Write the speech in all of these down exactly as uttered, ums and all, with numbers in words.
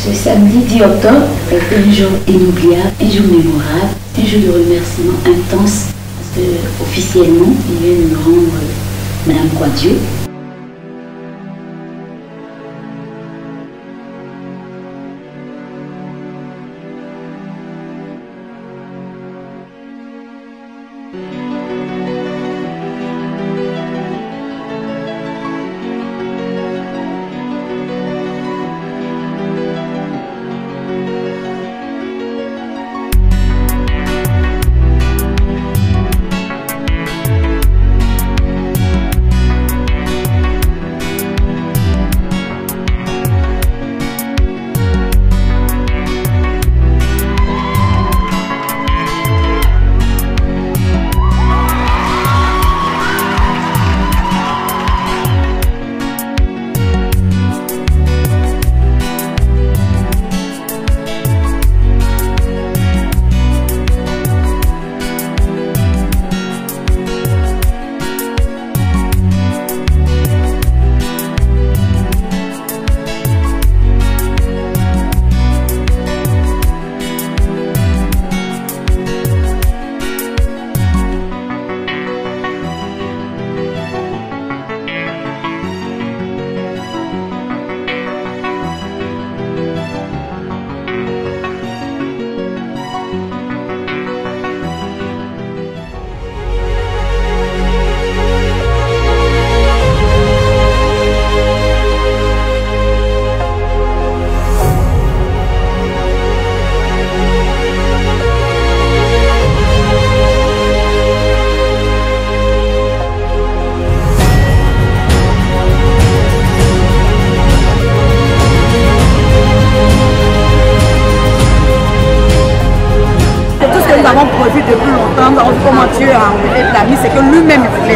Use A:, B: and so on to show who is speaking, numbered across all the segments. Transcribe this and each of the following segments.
A: Ce samedi dix octobre est un jour inoubliable, un jour mémorable, un jour de remerciement intense parce que officiellement, il vient de nous rendre Madame Coadieu.
B: Nous avons prévu depuis longtemps, dans comment Dieu a enlevé la vie, c'est que lui-même voulait.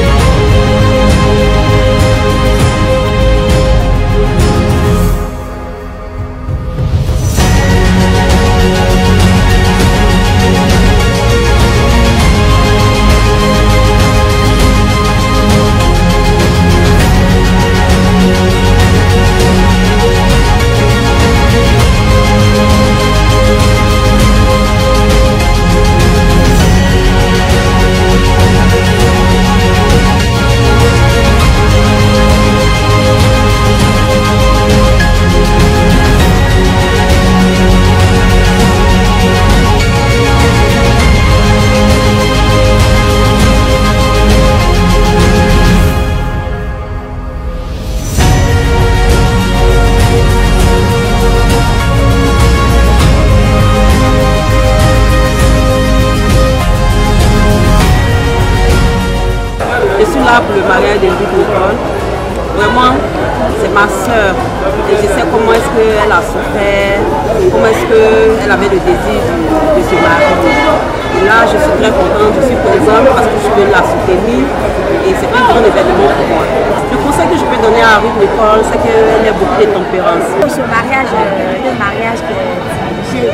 C: Je suis là pour le mariage de Nicole. Vraiment, c'est ma soeur. Et je sais comment est-ce qu'elle a souffert, comment est-ce qu'elle avait le désir de, de se marier. Et là, je suis très contente, je suis présente parce que je peux la soutenir et c'est un grand événement pour moi. Le conseil que je peux donner à Ruth Nicole, c'est qu'elle ait beaucoup de tempérance.
D: Ce mariage, euh, le mariage que j'ai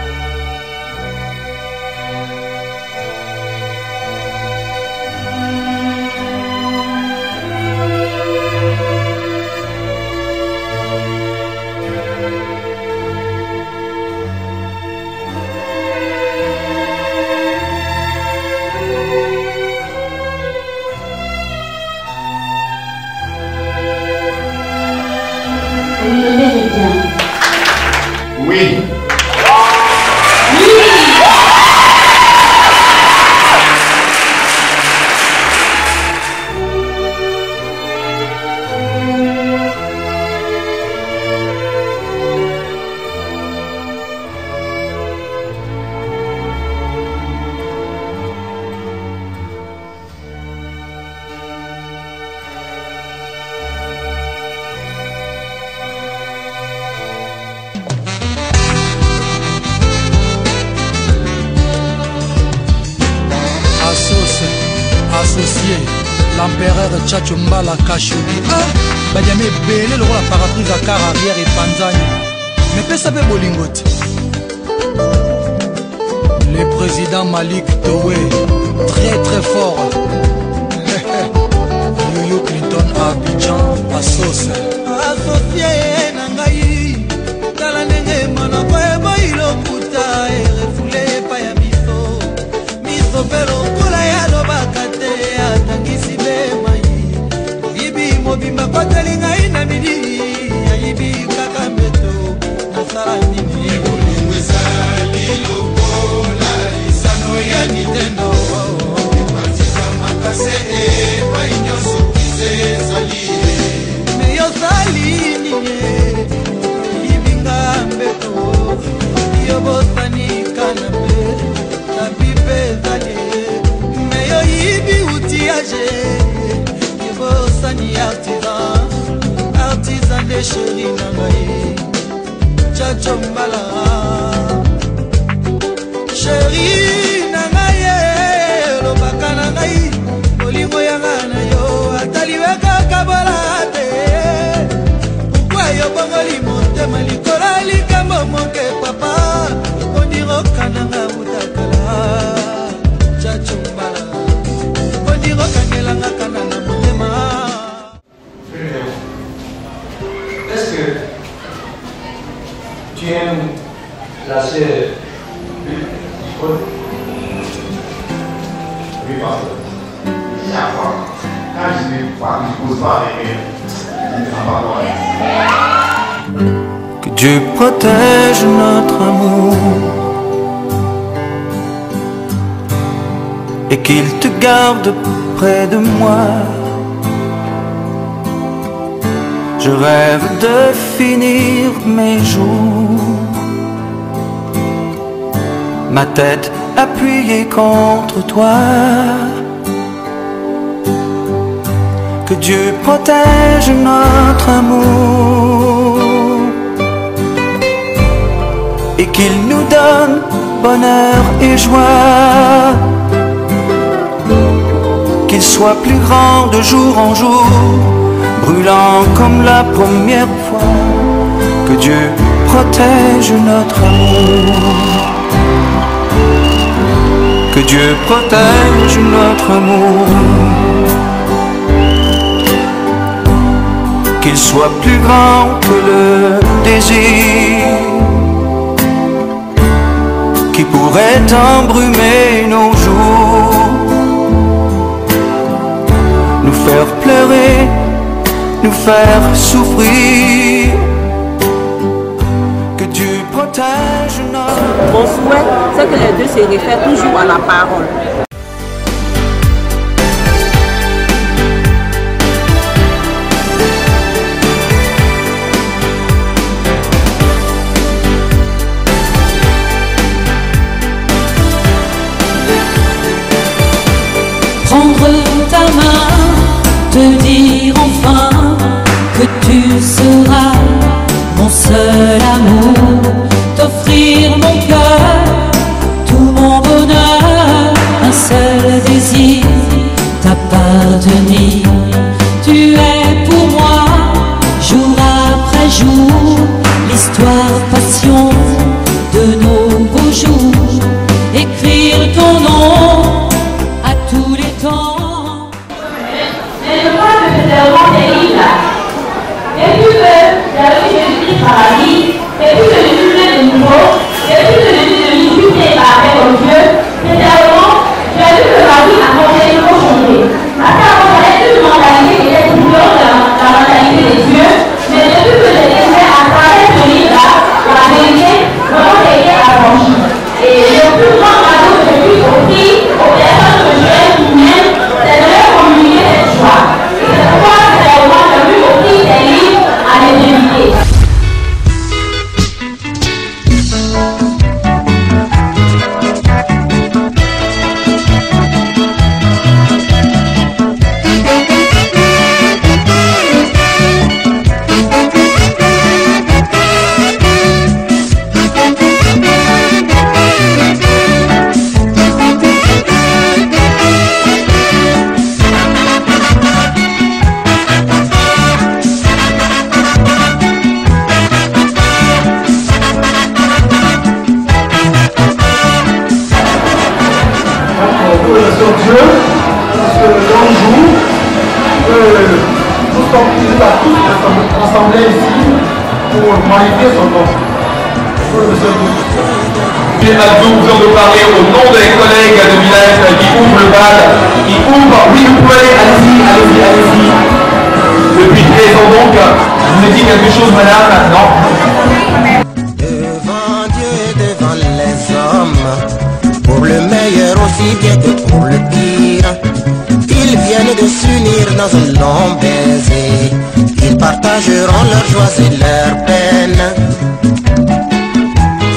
E: Oui.
F: Associé l'empereur Tchatcho Mbala Kachudi. Ah, Badiame belé le roi parapluie à car arrière et panzani. Mais pesa be bolingoti. Le président Malik Towe, très très fort. Yoyo Clinton à Abidjan, à Sauce.
G: Associé Nangaï,
E: yo botani kanape tapi pe ezali me yo yibi outillage yo bosani artisan artisan de chéri na ngai Chacho Mbala chéri na ngai lobaka na ngai bolingo yanga na yo ataliweka kabola te pourquoi yo bongoli motema likolo likambo moke papa ondirokana mutakala Chacho Mbala ondirokangelanga kana na motema.
G: Est-ce que tu aimes la sœur du code? Oui, parce que chaque fois, quand je ne pose pas avec elle, ça va pas.
E: Que Dieu protège notre amour et qu'il te garde près de moi. Je rêve de finir mes jours, ma tête appuyée contre toi. Que Dieu protège notre amour et qu'il nous donne bonheur et joie. Qu'il soit plus grand de jour en jour, brûlant comme la première fois. Que Dieu protège notre amour. Que Dieu protège notre amour. Qu'il soit plus grand que le désir qui pourrait embrumer nos jours, nous faire pleurer, nous faire souffrir. Que Dieu protège notre...
C: Mon souhait, c'est que les deux se réfèrent toujours à la parole.
H: Prendre ta main, te dire enfin que tu seras mon seul amour, t'offrir mon cœur, tout mon bonheur, un seul désir, t'appartenir. Tu es pour moi, jour après jour, l'histoire passion de nos beaux jours, écrire ton nom à tous les temps.
I: Mais je crois que c'est vraiment terrible là. Et puis que j'avais Jésus-Christ par la vie, et puis que je suis né de nouveau, et puis que je suis discuté par avec mon Dieu, sincèrement, j'ai vu que ma vie a changé, trop changé. Parce qu'avant, j'avais plus de mentalité qui était toujours dans la mentalité des dieux, mais j'ai vu que j'ai découvert à travers ce livre-là, la vérité, comment j'ai été affranchi. Et le plus grand cadeau que je puisse offrir aux personnes que je aime ou même, c'est de leur communiquer cette joie. Et c'est pourquoi c'est vraiment je veux offrir des livres à mes invités.
G: Dieu, parce que l'on joue, nous sommes tous rassemblés ici pour magnifier son nom.
J: Monsieur Abdou vient de parler au nom des collègues de village qui ouvrent le bal, qui ouvrent, oui vous pouvez aller, allez-y, allez-y, allez-y. Depuis treize ans donc, vous me dites quelque chose madame? Non.
K: Devant Dieu et devant les hommes, pour le meilleur aussi bien que pour le pire, ils viennent de s'unir dans un long baiser. Ils partageront leurs joies et leurs peines.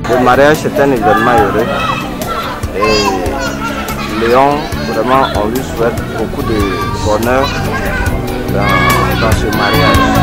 L: Le mariage, c'est un événement heureux. Et Léon, vraiment, on lui souhaite beaucoup de bonheur dans, dans ce mariage.